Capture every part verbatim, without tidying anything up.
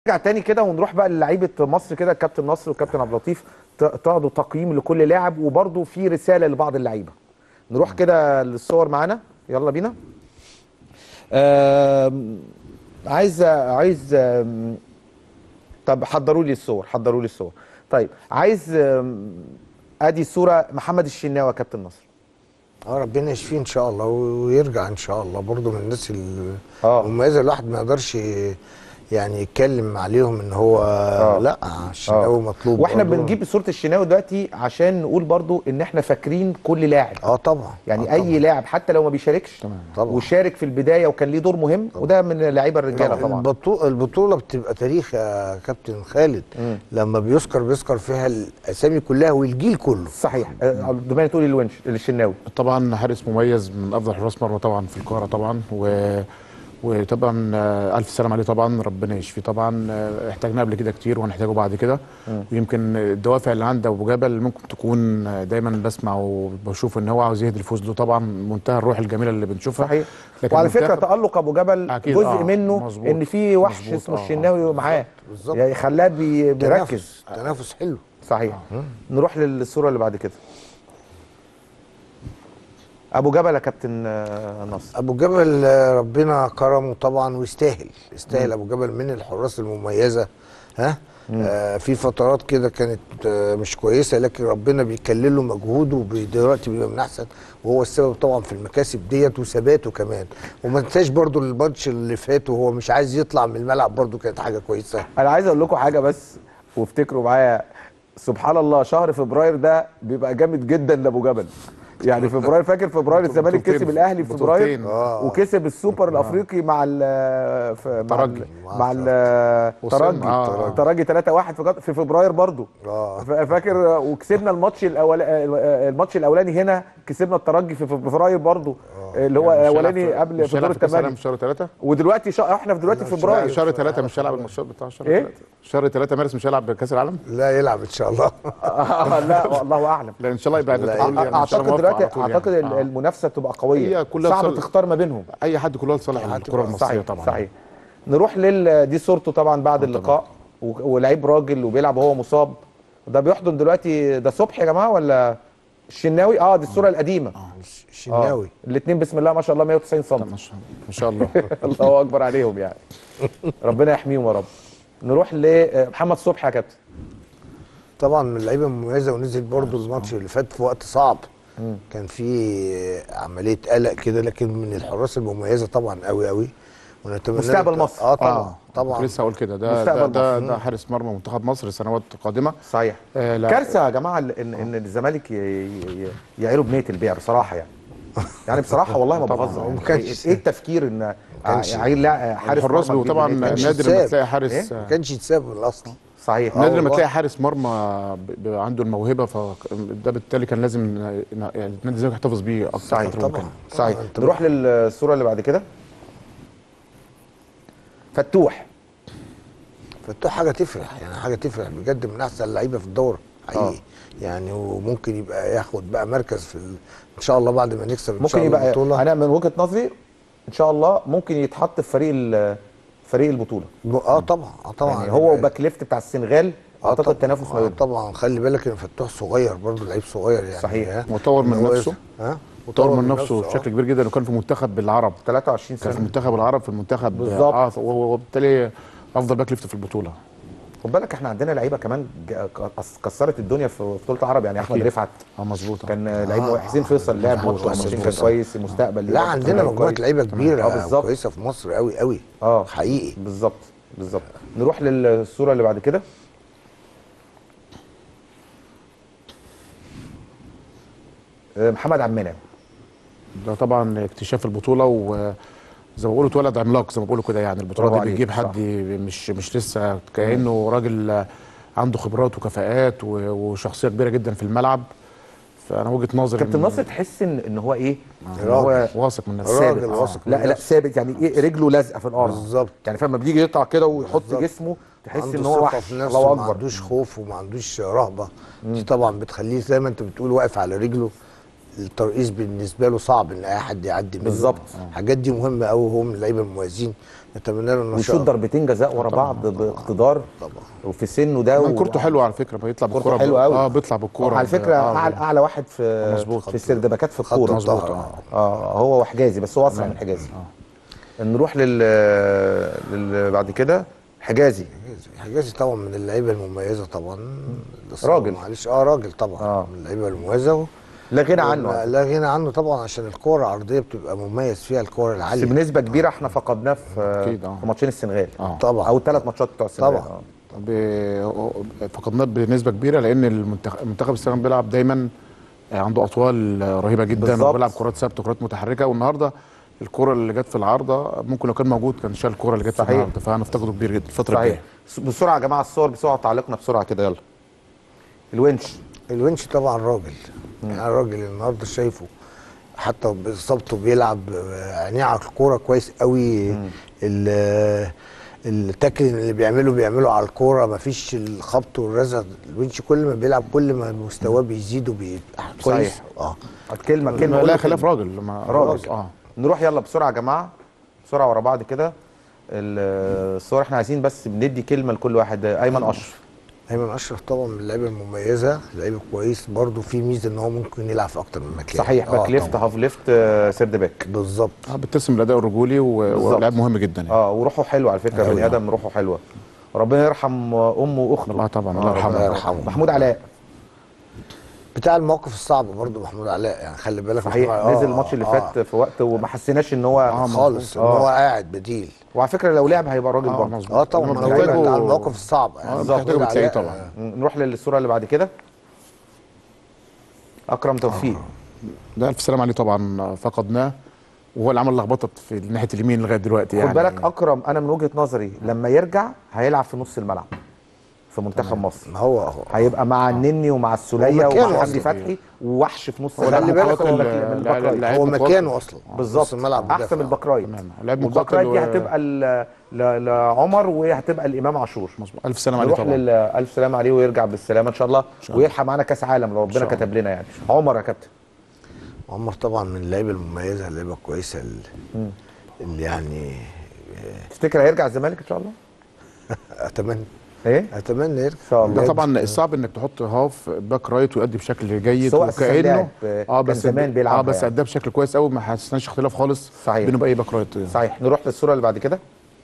نرجع تاني كده ونروح بقى للعيبه مصر كده، الكابتن نصر والكابتن عبد اللطيف تاخدوا تقييم لكل لاعب، وبرده في رساله لبعض اللعيبه. نروح كده للصور معانا، يلا بينا. آم، عايز عايز آم، طب حضروا لي الصور، حضروا لي الصور. طيب عايز آم، ادي الصوره محمد الشناوي يا كابتن نصر. اه ربنا يشفيه ان شاء الله ويرجع ان شاء الله، برضه من الناس اه المميزه. الواحد ما يقدرش يعني يتكلم عليهم ان هو اه لا الشناوي اه مطلوب. واحنا برضه بنجيب صوره الشناوي دلوقتي عشان نقول برضو ان احنا فاكرين كل لاعب. اه طبعا يعني آه اي طبعا. لاعب حتى لو ما بيشاركش طبعا وشارك في البدايه وكان ليه دور مهم، طبعا. وده من لعيبه الرجاله طبعا. البطوله البطوله بتبقى تاريخ يا كابتن خالد. مم. لما بيذكر بيذكر فيها الاسامي كلها والجيل كله. صحيح. دماني تقولي الونش الشناوي طبعا حارس مميز من افضل حراس مرمى طبعا في القاره طبعا، و وطبعا الف سلام عليه طبعا، ربنا يشفيه طبعا. احتاجناه قبل كده كتير وهنحتاجه بعد كده. ويمكن الدوافع اللي عند ابو جبل ممكن تكون دايما بسمع وبشوف ان هو عاوز يهدي الفوز له، طبعا منتهى الروح الجميله اللي بنشوفها. صحيح. لكن وعلى فكره منتخب تالق ابو جبل جزء آه منه مظبوط ان في وحش مظبوط اسمه آه الشناوي معاه، بالظبط. يعني خلاه بي- بيركز. تنافس تنافس حلو. صحيح. نروح للصوره اللي بعد كده. ابو جبل يا كابتن آه، نصر. ابو جبل آه، ربنا كرمه طبعا ويستاهل، يستاهل. ابو جبل من الحراس المميزه. ها آه في فترات كده كانت آه مش كويسه، لكن ربنا بيكلل له مجهوده ودلوقتي بيبقى من احسن، وهو السبب طبعا في المكاسب ديت وثباته كمان. وما تنساش برضو الماتش اللي فات وهو مش عايز يطلع من الملعب، برضو كانت حاجه كويسه. انا عايز اقول لكم حاجه بس وافتكروا معايا، سبحان الله شهر فبراير ده بيبقى جامد جدا لابو جبل. يعني فبراير، فاكر فبراير الزمالك كسب الاهلي في فبراير آه. وكسب السوبر الافريقي مع ال مع ال مع الترجي آه. الترجي ثلاثة واحد في في فبراير برضو. آه. فاكر وكسبنا الماتش الاول الماتش الاولاني هنا، كسبنا الترجي في فبراير برضو، اللي هو يعني الاولاني قبل في دور الثمانيه في شهر ثلاثة. ودلوقتي شا... احنا في دلوقتي في فبراير شهر ثلاثة مش هيلعب الماتشات بتاع شهر إيه؟ ثلاثة. شهر ثلاثة مارس مش هيلعب كاس العالم؟ لا يلعب ان شاء الله. آه، لا الله اعلم. لا ان شاء الله يبقى لا، تقول لي يعني إن شاء الله اعتقد موافق دلوقتي على طول اعتقد يعني. آه. المنافسه تبقى قويه، هي كلها صعب بصل... تختار ما بينهم. اي حد كلها لصالح الكره المصريه صحيح طبعا. صحيح. نروح لل دي صورته طبعا بعد اللقاء، و- ولعيب راجل وبيلعب وهو مصاب. ده بيحضن دلوقتي، ده صبحي يا جماعه ولا الشناوي؟ اه دي الصوره القديمه. الشناوي الاثنين بسم الله ما شاء الله مية وتسعين سم. ما شاء الله. الله اكبر عليهم يعني. ربنا يحميهم يا رب. نروح لمحمد صبحي يا كابتن. طبعا من اللعيبه المميزه، ونزل برضو الماتش اللي فات في وقت صعب. كان في عمليه قلق كده، لكن من الحراس المميزه طبعا قوي قوي. ونتمنى مستقبل مصر. اه طبعا آه. طبعا لسه هقول كده، ده مستقبل ده, ده, مصر. ده حارس مرمى منتخب مصر سنوات قادمه. صحيح. آه لا. كارثه يا جماعه ان ان الزمالك ي- ي- ي- يعيروا بنيه البيع بصراحه يعني. يعني بصراحه والله ما طبعاً. بهزر. ما يعني كانش- ايه التفكير ان كانش- يعير لا حارس الحراس مرمى طبعا جديد؟ كانش نادر لما يتساب. تلاقي حارس. ما كانش يتساب من الاصل. صحيح. نادر لما والله. تلاقي حارس مرمى ب- ب- عنده الموهبه، فده بالتالي كان لازم ن- ن- يعني نادي الزمالك يحتفظ بيه اكتر صحيح فتره طبعا. ممكنه. صحيح. آه، أنت نروح للصوره اللي بعد كده. فتوح. فتوح حاجه تفرح، يعني حاجه تفرح بجد، من احسن اللعيبه في الدوره حقيقي. آه. يعني وممكن يبقى ياخد بقى مركز في ال... ان شاء الله بعد ما نكسب ان ممكن شاء الله يبقى البطوله. انا من وجهه نظري ان شاء الله ممكن يتحط في فريق ال- فريق البطوله. اه طبعا اه طبعا. يعني هو وباك ليفت بتاع السنغال آه اعتقد طبعاً. تنافس ما آه بينهم. طبعا. خلي بالك ان فتوح صغير برضه، لعيب صغير يعني. صحيح. ها؟ وطور من إن هو نفسه. ها طور من نفسه آه. بشكل كبير جدا، وكان في منتخب العرب. ثلاثة وعشرين كان في سنه. منتخب العرب في المنتخب بالظبط. اه وبالتالي افضل باك ليفت في البطوله. خد بالك احنا عندنا لعيبه كمان ج- كسرت الدنيا في بطوله العرب، يعني احمد أكيد. رفعت اه مظبوط. كان لعيب آه، حسين فيصل لعب مظبوط. ماتشين حسين كان فيصل. كويس، المستقبل ليه لا برضه عندنا كان مجموعه كويس. لعيبه كبيره اه بالظبط. كويسه في مصر قوي قوي. اه حقيقي. بالظبط بالظبط. نروح للصوره اللي بعد كده. آه، محمد عبد المنعم. ده طبعا اكتشاف البطوله، وزي ما بيقولوا اتولد عملاق زي ما بيقولوا كده. يعني البطولات برافو دي بتجيب عليك، حد مش مش لسه كانه راجل عنده خبرات وكفاءات و- وشخصيه كبيره جدا في الملعب. فانا وجهه نظري كابتن إن- ناصر تحس ان ان هو ايه؟ ان راجل. هو واثق من نفسه. راجل ثابت. واثق من لا لا نفسه. ثابت، يعني ايه رجله لازقه في الارض بالظبط. يعني فلما بيجي يقطع كده ويحط بالظبط. جسمه تحس عنده ان هو ثقة وحش. في نفسه، الله ما اكبر. عندوش خوف وما عندوش رهبه. دي طبعا بتخليه زي ما انت بتقول واقف على رجله. الترقيص بالنسبه له صعب ان اي حد يعدي منه. بالظبط. الحاجات دي مهمه قوي، هو من اللعيبه المميزين، نتمنى له ان ويشوط ضربتين جزاء ورا بعض باقتدار طبعا. وفي سنه ده كمان و... كورته حلوه على فكره، بيطلع كورته بالكوره حلوه قوي. اه بيطلع بالكوره على فكره آه اعلى اعلى واحد في مظبوط. في السردباكات في خط الكوره. مظبوط. اه اه هو وحجازي، بس هو اسرع من حجازي. نروح لل لل بعد كده حجازي. حجازي طبعا من اللعيبه المميزه طبعا. راجل. معلش اه راجل طبعا آه. من اللعيبه المميزه. لا غنى عنه. لا, لا غنى عنه طبعا، عشان الكوره العرضيه بتبقى مميز فيها، الكوره بس العاليه. بنسبه كبيره احنا فقدناه في أكيد، آه. في ماتشين السنغال. آه. طبعا. او الثلاث ماتشات بتوع السنغال. طبعا. آه. ب- فقدناه بنسبه كبيره، لان المنتخب منتخب السنغال بيلعب دايما عنده اطوال رهيبه جدا، بالظبط. وبيلعب كرات ثابته وكرات متحركه. والنهارده الكره اللي جت في العارضه ممكن لو كان موجود كان شال الكره اللي جت في صحيح. العارضه، فهنفتقده كبير جدا الفتره صحيح. الجايه. بسرعه يا جماعه الصور، بسرعه تعليقنا بسرعه كده يلا. الونش. الونش طبعا راجل، يعني الراجل النهارده شايفه حتى باصابته بيلعب عينيه على الكوره كويس قوي. ال- التاكلين اللي بيعمله بيعمله على الكوره، مفيش الخبط والرزع. الونش كل ما بيلعب كل ما مستواه بيزيد وبيبقى كويس. صحيح. اه كلمه كلمه لا قول له خلاف كلمة. راجل لما راجل. اه نروح يلا بسرعه يا جماعه، بسرعه ورا بعض كده ال- الصور. احنا عايزين بس بندي كلمه لكل واحد. ايمن اشرف. ايمن اشرف طبعا من اللعيبه المميزه، لعيب كويس برضه، في ميزه ان هو ممكن يلعب في اكتر من مكان. صحيح. باك آه ليفت، طبعاً. هاف ليفت، آه، سيرد باك. بالظبط. اه بترسم الاداء الرجولي و- بالظبط. ولاعب مهم جدا يعني. اه وروحه حلوه على فكره، أوي. بني ادم روحه حلوه. ربنا يرحم امه واخته. الله طبعا، الله يرحمه. الله يرحمه. محمود علاء. بتاع المواقف الصعبه برضه محمود علاء، يعني خلي بالك. صحيح. محمود- نزل آه، الماتش اللي آه. فات في وقت وما حسيناش ان هو آه خالص ان آه. هو قاعد بديل. وعلى فكره لو لعب هيبقى راجل اه برضه. مظبوط. اه طبعا، لما انا بقول لك بتحتاجه- على المواقف الصعبه يعني. اه محمود بتحتاجه بتلاقيه علاء، طبعا. آه، نروح للصوره اللي بعد كده. اكرم توفيق. ده الف سلام عليه طبعا، فقدناه وهو اللي عمل لخبطه في ناحيه اليمين لغايه دلوقتي يعني. خد بالك اكرم، انا من وجهه نظري لما يرجع هيلعب في نص الملعب في منتخب مصر. ما هو هو هيبقى مع النني ومع السوليه هو مكانه ومع حمدي أصلاً. فتحي ووحش في نص هو الملعب. خلي بالك أكتر هو من ال- من لا- الباك رايت. لا- هو مقاتل. مكانه اصلا بالظبط. نص الملعب احسن مدافع. من الباك رايت. تمام. لاعب والباك مقاتل رايت دي و- هتبقى ل- ل- لعمر، وهتبقى الامام عاشور. مظبوط. الف سلام عليه نروح طبعا. لل الف سلام عليه ويرجع بالسلامه ان شاء الله، شاء الله. ويلحق معانا كاس عالم لو ربنا شاء الله. كتب لنا يعني. عمر يا كابتن. عمر طبعا من اللعيبه المميزه، اللعيبه الكويسه اللي, اللي يعني تفتكر هيرجع الزمالك ان شاء الله؟ اتمنى ايه؟ اتمنى يرجع. ان شاء الله. ده طبعا الصعب انك تحط هاف باك رايت ويؤدي بشكل جيد، سواء أساساً لاعب، آه، اه كان بس زمان بيلعب اه بس يعني. اداه بشكل كويس قوي، ما حسناش اختلاف خالص صحيح. بينه باي باك رايت. صحيح. نروح للصوره اللي بعد كده.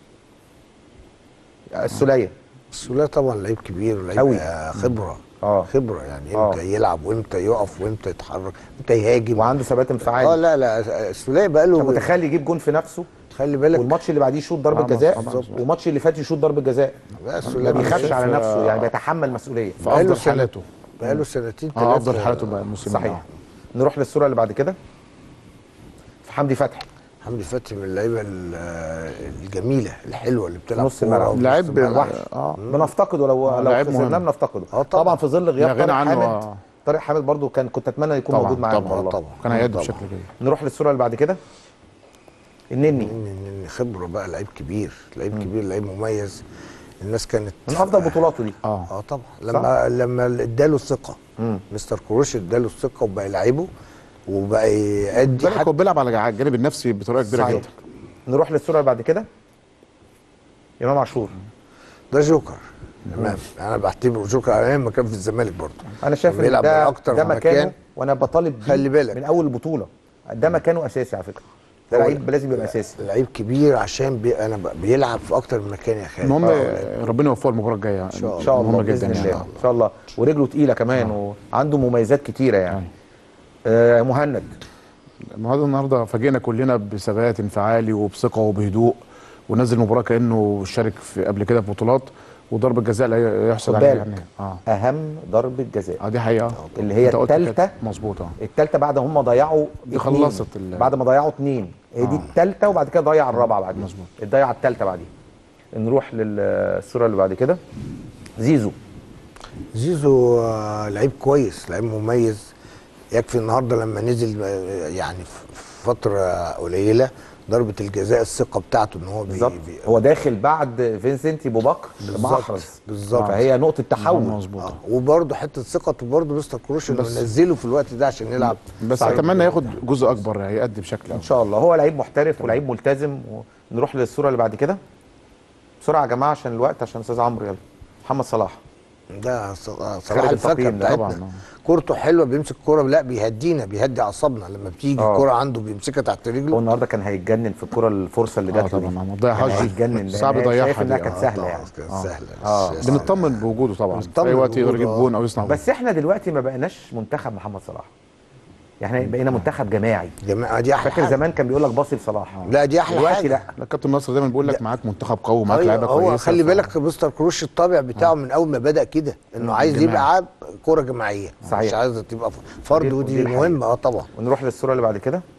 السوليه. السوليه طبعا لعيب كبير ولعيب أوي. آه، خبره. اه خبره يعني، آه. امتى يلعب وامتى يقف وامتى يتحرك وامتى يهاجم. وعنده ثبات انفعالي. اه لا لا السوليه بقى انت له، متخيل يجيب جون في نفسه، خلي بالك. والماتش اللي بعديه يشوط ضربه آه، جزاء، طبعاً. والماتش اللي فات يشوط ضربه جزاء. لا ما السوليه بيخافش شايف، على نفسه، يعني آه، بيتحمل مسؤوليه. في بقاله افضل سنة. حالاته. بقى له سنتين اه ثلاثه افضل حالاته بقى الموسم ده. صحيح. نروح للصوره اللي بعد كده. في حمدي فتحي. حمدي فتحي من اللعيبه ال- الجميله الحلوه اللي بتلعب نص كورة الملعب. ونص لعيب الملعب. وحش. اه بنفتقده لو آه، لو لعيب خسرناه مهم. بنفتقده. آه، طبعا. طبعاً. في ظل لا غياب غنى طارق عنه. حامد. آه. طارق حامد برضو كان كنت اتمنى يكون طبعاً، موجود معانا طبعاً، والله. طبعا كان هيأدي طبعاً. بشكل جيد. نروح للصوره اللي بعد كده. النني. إن- إن خبره بقى، لعيب كبير، لعيب كبير، لعيب مميز. الناس كانت من افضل بطولاته دي. اه اه طبعا لما لما اداله الثقه، مستر كروش اداله الثقه وبقى يلعبه وبقى يأدي بالك هو حتى. بيلعب على الجانب النفسي بطريقه كبيره صحيح. جدا. نروح للصوره اللي بعد كده. امام عاشور. ده جوكر تمام، انا بعتبره جوكر على ايام ما كان في الزمالك برضه. انا شايف ان بيلعب من ده أكتر ده من مكانه، مكان. وانا بطالب بيه خلي بالك. من اول البطوله. ده مكانه اساسي على فكره. ده هو لعيب لازم يبقى اساسي. لعيب كبير عشان بي انا ب- بيلعب في اكتر من مكان يا خالد. المهم آه، ربنا يوفقه المباراه الجايه ان شاء الله. ان شاء الله مهمه باذن جدا الله. يعني. ان شاء الله. ورجله تقيله كمان، وعنده مميزات كتيره يعني. آه مهند. النهارده النهارده فاجئنا كلنا بثبات انفعالي وبثقه وبهدوء، ونزل المباراه كانه شارك في قبل كده في بطولات، وضربه جزاء لا يحسد خد عليها بالك. يعني. اه اهم ضربه جزاء اه دي حقيقه. اللي هي أنت قلت كده. التالتة. مظبوط اه الثالثه بعد هم ضيعوا دي اتنين. خلصت ال- بعد ما ضيعوا اثنين، هي دي آه. الثالثه، وبعد كده ضيع الرابعه بعدين. مظبوط. ضيع الثالثه بعدين. نروح للصوره اللي بعد كده. زيزو. زيزو آه، لعيب كويس، لعيب مميز. يكفي النهارده لما نزل آه، يعني في فتره قليله ضربه الجزاء الثقه بتاعته ان هو بي بالظبط، بي هو داخل بعد فينسنتي ابو بكر محرز بالظبط. فهي نقطه تحول. مظبوط. آه. وبرده حته ثقته برده مستر كروش انه ينزله في الوقت ده عشان يلعب. بس صحيح. اتمنى ياخد جزء اكبر يأدي بشكل ان شاء الله، هو لعيب محترف ولعيب ملتزم. ونروح للصوره اللي بعد كده بسرعه يا جماعه عشان الوقت، عشان استاذ عمرو. يلا محمد صلاح ده صلاح خارج الفاكهه التقييم ده بتاعتنا، كورته حلوه، بيمسك كوره لا بيهدينا، بيهدي اعصابنا لما بتيجي آه. الكوره عنده بيمسكها تحت هو رجله. النهارده كان هيتجنن في الكوره الفرصه اللي اه جات له دي. طبعا مضيعهاش كان دي، هيتجنن صعب لأن يضيعها شايف انها دي. كانت آه سهله طبعاً يعني. كانت آه. سهله. آه. بس- بنطمن بوجوده طبعا، في بنطمن اي وقت يقدر يجيب بوجوده، جون او يصنع جون. بس احنا دلوقتي ما بقيناش منتخب محمد صلاح، يعني احنا بقينا منتخب جماعي. جماعه دي احلى فاكر حاجه. زمان كان بيقول لك باصي لصلاح، لا دي احلى دلوقتي حاجه. لا. لا كابتن نصر دايما بيقول لك معاك منتخب قوي ومعاك أيوة، لعيبه كويسه. هو خلي ف- بالك مستر كروش الطابع بتاعه من اول ما بدا كده انه عايز جماعي. يبقى عاب كوره جماعيه، صحيح. مش عايز تبقى فرد، ودي- ودي ودي الحقيقة. مهمه. اه طبعا. ونروح للصوره اللي بعد كده.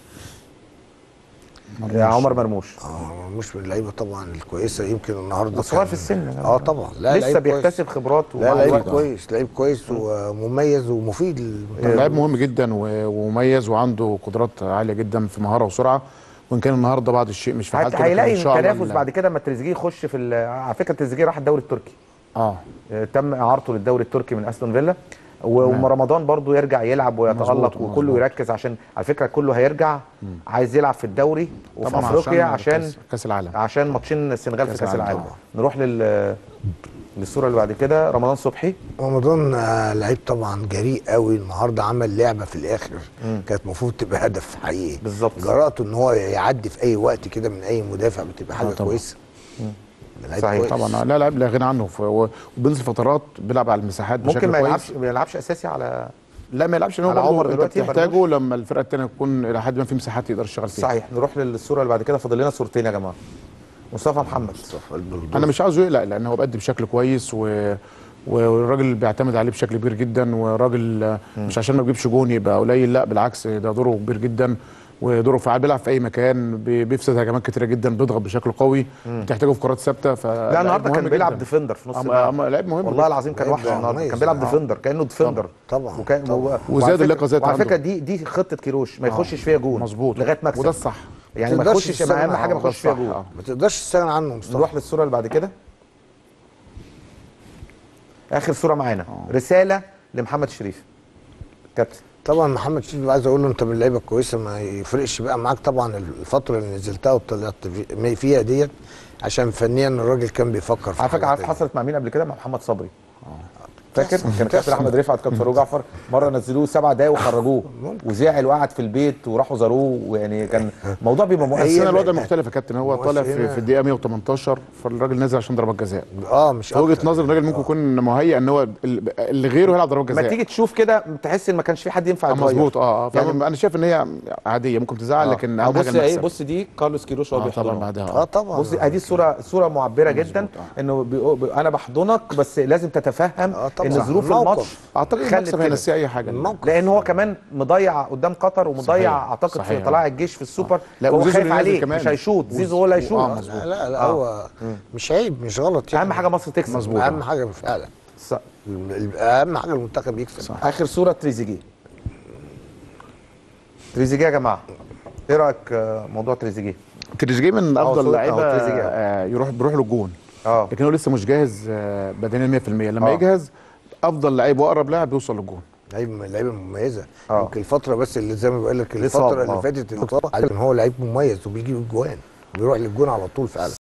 يا عمر مرموش اه مش من اللعيبه طبعا الكويسه، يمكن النهارده وصغير كان- في السن. اه طبعا. لا لسه لعيب كويس. بيكتسب خبرات لا ومع لعيب الوقت. كويس، لعيب كويس ومميز ومفيد للمنتخب. لعيب مهم جدا و- ومميز وعنده قدرات عاليه جدا في مهاره وسرعه، وان كان النهارده بعض الشيء مش في هت- حالته، لكن هيلاقي ان شاء الله تنافس ال- بعد كده اما تريزيجيه يخش في ال- على فكره تريزيجيه راح الدوري التركي. اه آه، تم اعارته للدوري التركي من استون فيلا. ورمضان برضو يرجع يلعب ويتالق مظبوط، وكله مظبوط. يركز، عشان على فكره كله هيرجع عايز يلعب في الدوري وفي طبعاً افريقيا عشان كاس- كاس العالم. عشان ماتشين السنغال في كأس كاس العالم العالم. طبعاً. نروح لل للصوره اللي بعد كده. رمضان صبحي رمضان آه، لعيب طبعا جريء قوي، النهارده عمل لعبه في الاخر كانت المفروض تبقى هدف حقيقي. بالظبط. جرأته ان هو يعدي في اي وقت كده من اي مدافع بتبقى حاجه آه طبعاً. كويسه. لعيب صحيح. كويس. طبعا لا لاعب لا غنى عنه، ف- و- وبينزل فترات بيلعب على المساحات بشكل ممكن ما كويس. يلعبش ما يلعبش اساسي على لا ما يلعبش، ان هو على عمر برضه انت دلوقتي بتحتاجه مرموش. لما الفرقه الثانيه تكون الى حد ما في مساحات يقدر يشتغل فيها. صحيح. نروح للصوره اللي بعد كده. فاضل لنا صورتين يا جماعه. مصطفى محمد انا مش عاوزه يقلق لان هو بيأدي بشكل كويس و... والراجل بيعتمد عليه بشكل كبير جدا، وراجل مش عشان ما بيجيبش جون يبقى قليل، لا بالعكس ده دوره كبير جدا ودوره فعال، بيلعب في اي مكان، بي- بيفسد هجمات كتيره جدا، بيضغط بشكل قوي، بتحتاجه في كرات ثابته. ف لا النهارده كان بيلعب ديفندر في نص الملعب. لعيب مهم والله العظيم كان لعيب وحش النهارده، مميز. كان بيلعب آه. ديفندر كانه ديفندر. طبعا وكان طبعا. و... وزاد وعلى اللياقة فكرة- ذات وعلى عنده. فكره دي دي خطه كيروش، ما يخشش فيها جون مظبوط لغايه مكسب، وده الصح. يعني ما تقدرش يخشش تستغنى اهم حاجه ما عنه، ده يخش فيها الصح. جون. آه. ما تقدرش تستغنى عنه مصطفى. نروح للصوره اللي بعد كده. اخر صوره معانا رساله لمحمد شريف كابتن. طبعا محمد شريف عايز اقول له انت من اللعيبه الكويسه، ما يفرقش بقى معاك طبعا الفتره اللي نزلتها وطلعت في- فيها ديت، عشان فنيا الراجل كان بيفكر في على فكره حاجة عارف تانية. حصلت مع مين قبل كده؟ مع محمد صبري. فاكر بتحصل. كان كابتن بتحصل. احمد رفعت كابتن فاروق جعفر مره نزلوه سبع دقايق وخرجوه وزعل وقعد في البيت وراحوا زاروه، ويعني كان الموضوع بيبقى بس مؤثر. هنا الوضع مختلف يا كابتن، هو مش طالع في, هنا. في الدقيقه مية وتمنتاشر، فالراجل نزل عشان ضربات جزاء. اه مش في وجهه أكتر. نظر الراجل ممكن يكون مهيئ ان هو ال- اللي غيره يلعب ضربات ما جزاء. تيجي تشوف كده تحس ان ما كانش في حد ينفع آه، يغير. مظبوط. اه اه يعني يعني انا شايف ان هي عاديه، ممكن تزعل لكن آه اهم بص حاجه ايه، المكسب. بص دي كارلوس كيروش وهو آه طبعا بيحضنه. بعدها اه طبعا. بص ادي الصوره صوره معبره جدا آه. انه بيقو- بي انا بحضنك، بس لازم تتفهم آه طبعاً. ان ظروف الموقف. الماتش اعتقد خلت المكسب كده. هينسيه اي حاجه. الموقف. لان هو كمان مضيع قدام قطر ومضيع صحيح. اعتقد في صحيح. طلائع الجيش في السوبر. لا، هو وزيزو خايف اللي نازل عليه كمان. مش هيشوط، وز- زيزو هو اللي هيشوط. آه، مظبوط. لا لا, لا آه. هو مش عيب مش غلط يعني. اهم حاجه مصر تكسب. مظبوط. اهم حاجه فعلا. ص- ال- اهم حاجه المنتخب يكسب. صح. اخر صوره تريزيجيه. تريزيجيه يا جماعه ايه رايك آه، موضوع تريزيجيه؟ تريزيجيه من أهو افضل صوت- اللعيبه، أهو تريزيجيه. آه، يروح بيروح له الجون، اه لكن هو لسه مش جاهز آه، بدنيا مية في المية. لما آه. يجهز افضل لعيب واقرب لاعب يوصل للجون. لعيب من اللعيبه المميزه. آه. يمكن الفتره بس اللي زي ما بقول لك الإصابة، الفتره آه. اللي فاتت الاصابه، كان هو لعيب مميز وبيجيب الجوان، بيروح للجون على طول فعلا.